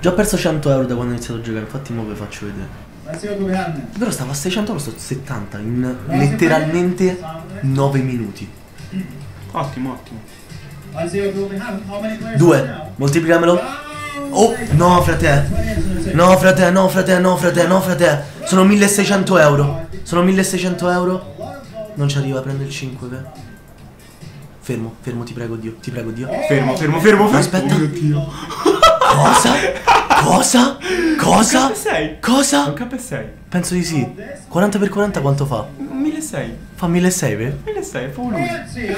Già ho perso 100 euro da quando ho iniziato a giocare, infatti mo ve faccio vedere. Però stavo a 600 euro, sto a 70 in letteralmente 9 minuti. Ottimo, ottimo. 2, moltiplicamelo. Oh, no frate. No frate, no frate, no frate, no frate. Sono 1600 euro. Sono 1600 euro. Non ci arriva, prende il 5, vero? Fermo, fermo, ti prego Dio, ti prego Dio. Fermo, fermo, fermo, fermo. Aspetta. Oh mio Dio. Cosa? Cosa? Cosa? K6. Cosa? Un K6. Penso di sì. 40 per 40 quanto fa? 1600. Fa 1600, vero? 1600, fa lui.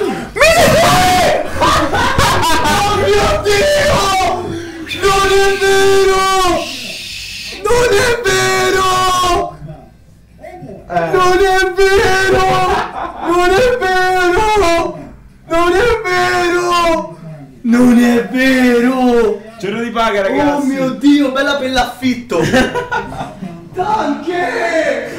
Oh mio Dio! Non è vero! Non è vero! Non è vero! Non è vero! Non è vero! Non è vero! Giorno di paga, ragazzi. Oh mio Dio, bella per l'affitto! Danke!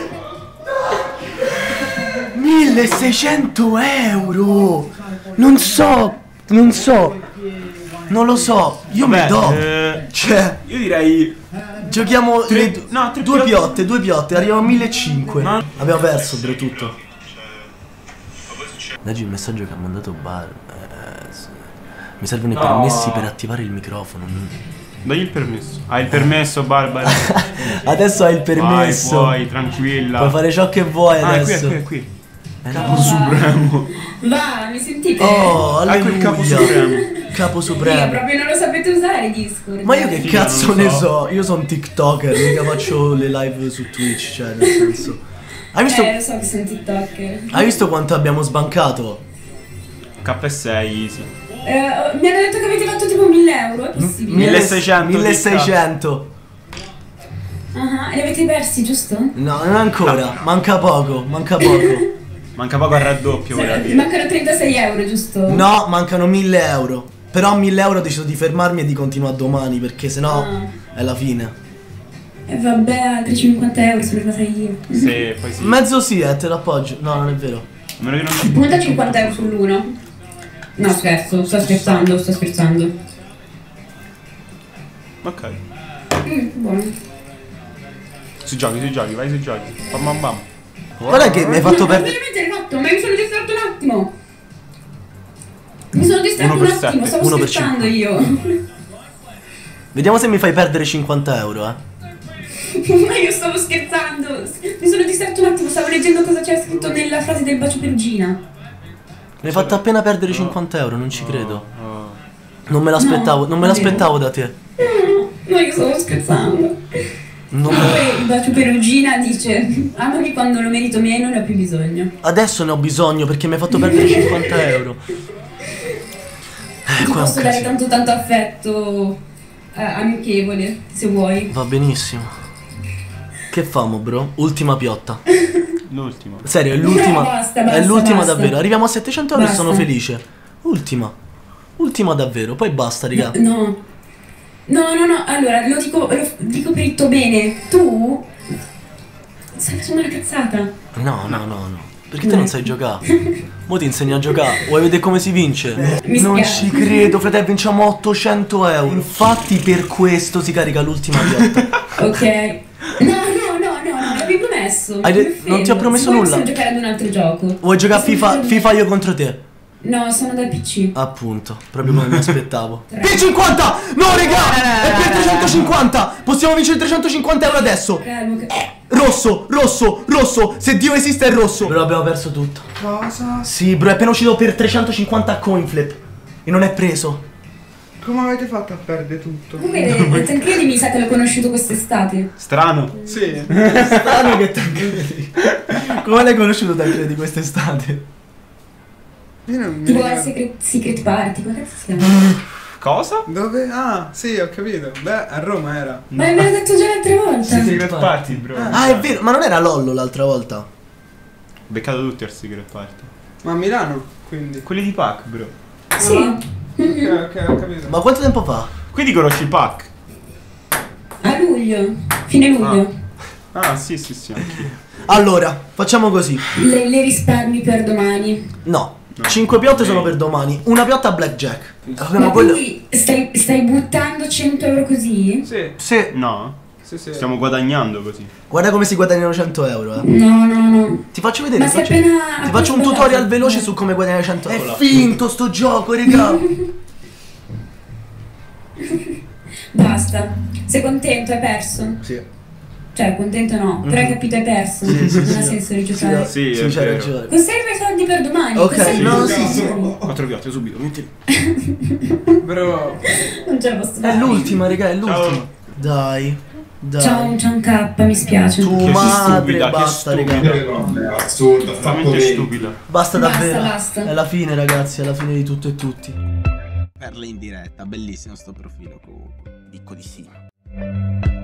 1600 euro! Non so, non lo so, io mi do. Cioè, io direi giochiamo due piotte. piotte, arriviamo a 1500. No. Abbiamo perso, bro, tutto. Leggi il messaggio che ha mandato Bar. Sì. Mi servono i permessi per attivare il microfono. Dagli il permesso. Hai il permesso, Barbara. Adesso hai il permesso. Puoi, tranquilla. Puoi fare ciò che vuoi adesso. È qui. È Capo Supremo. Va, mi sentite? Oh, alleluia. Ecco il Capo Supremo. Capo Io Supremo. proprio non lo sapete usare Discord. Ma io che Sì, cazzo non lo ne so. so? Io sono un TikToker, mica faccio le live su Twitch, cioè nel senso. Hai visto? lo so che sono TikToker. Hai visto quanto abbiamo sbancato? K6 easy. Mi hanno detto che avete fatto tipo 1000 euro, è possibile? 1600. 1600. Ah, li avete persi, giusto? No, non ancora, manca poco, manca poco. Manca poco al raddoppio, vorrei dire. Mancano 36 euro, giusto? No, mancano 1000 euro. Però a 1000 euro ho deciso di fermarmi e di continuare domani, perché sennò è la fine. E vabbè, altri 50 euro sulle cose io. Sì, poi sì. Mezzo sì, te l'appoggio. No, non è vero. A meno che non ci Punta 50 euro sull'uno. No, scherzo, sto scherzando, sto scherzando. Ok. Buono. Sui giochi, vai sui giochi. Bam bam bam. Guarda che mi hai fatto No, perdere. veramente l'hai fatto, ma mi sono distratto un attimo. Mi sono distratto Uno un per attimo, sette. stavo Uno per scherzando io. Vediamo se mi fai perdere 50 euro, Ma io stavo scherzando. Mi sono distratto un attimo, stavo leggendo cosa c'era scritto nella frase del bacio perugina. Mi hai fatto appena perdere 50 euro, non ci credo. Oh. Non me l'aspettavo, non me l'aspettavo da te. No, io stavo scherzando. Non me- Poi il bacio perugina dice: amami quando lo merito meno, ne ho più bisogno. Adesso ne ho bisogno perché mi hai fatto perdere 50 euro. Ti Qua è un posso dare casino. tanto affetto amichevole, se vuoi. Va benissimo. Che famo, bro? Ultima piotta. L'ultimo. Serio, è l'ultima. No, basta, È l'ultima basta. davvero. Arriviamo a 700 euro e Basta. sono felice. Ultima. Ultima davvero. Poi basta, raga. No. No, allora lo dico per il tuo bene. Tu stai facendo una cazzata. No. Perché te non sai giocare? Mo ti insegno a giocare. Vuoi vedere come si vince? Mi Non spiace. ci credo, fratello, vinciamo 800 euro. Infatti per questo si carica l'ultima piotta. Ok. No, mi avevi promesso. Non ti ho promesso nulla. Posso giocare ad un altro gioco. Vuoi giocare a FIFA io contro te? No, sono dal PC. Appunto, proprio come mi aspettavo. P50! No, raga! È per 350! Possiamo vincere 350 euro adesso! Calmo. Rosso! Se Dio esiste è rosso! Però abbiamo perso tutto. Cosa? Sì, bro, è appena uscito per 350 coin flip. E non è preso. Come avete fatto a perdere tutto? Comunque, Tancredi mi sa che l'ho conosciuto quest'estate. Strano. Sì. Strano che Tancredi. Come l'hai conosciuto Tancredi quest'estate? Io non mi Tipo al ricordo. Secret Party, come cazzo si chiama? Cosa? Dove? Ah, sì, ho capito. Beh, a Roma era. Ma me l'ho detto già l'altra volta. Secret Party, bro. Ah, è vero, ma non era Lollo l'altra volta? Beccato tutti al Secret Party. Ma a Milano, quindi. Quelli di Pac, bro. Sì. Ok, ho capito. Ma quanto tempo fa? Quindi conosci Pac? A luglio. Fine luglio. Ah, sì, anch'io. Allora, facciamo così. Le risparmi per domani. No, No. 5 piotte Ok. sono per domani. Una piotta a blackjack. Vabbè, Ma quello... quindi stai buttando 100 euro così? Sì, Sì. No? sì, sì. Stiamo guadagnando così. Guarda come si guadagnano 100 euro, eh. No, no, no. Ti faccio vedere. Ma ti sei faccio, appena... ti faccio un tutorial veloce su come guadagnare 100 euro. È finto sto gioco, raga. Basta. Sei contento? Hai perso? Sì. Cioè, contento no. Però hai capito, hai perso. Sì, sì, Non sì. ha senso di giocare. Sì, sì, è c'hai vero. ragione. Conserva i soldi per domani. Ok, conserva no, i sì, soldi. 4 piotte subito, mettili. Bro. Non ce la posso È fare. l'ultima, raga, è l'ultima. Ciao. Dai. C'ho un K, mi spiace. Tu Che madre, stupida, che basta, stupida. raga. È assurdo, fa Veramente poverino. stupida. Basta davvero. Basta. È la fine, ragazzi, è la fine di tutto e tutti. Perle in diretta, bellissimo sto profilo comunque. Dico di sì.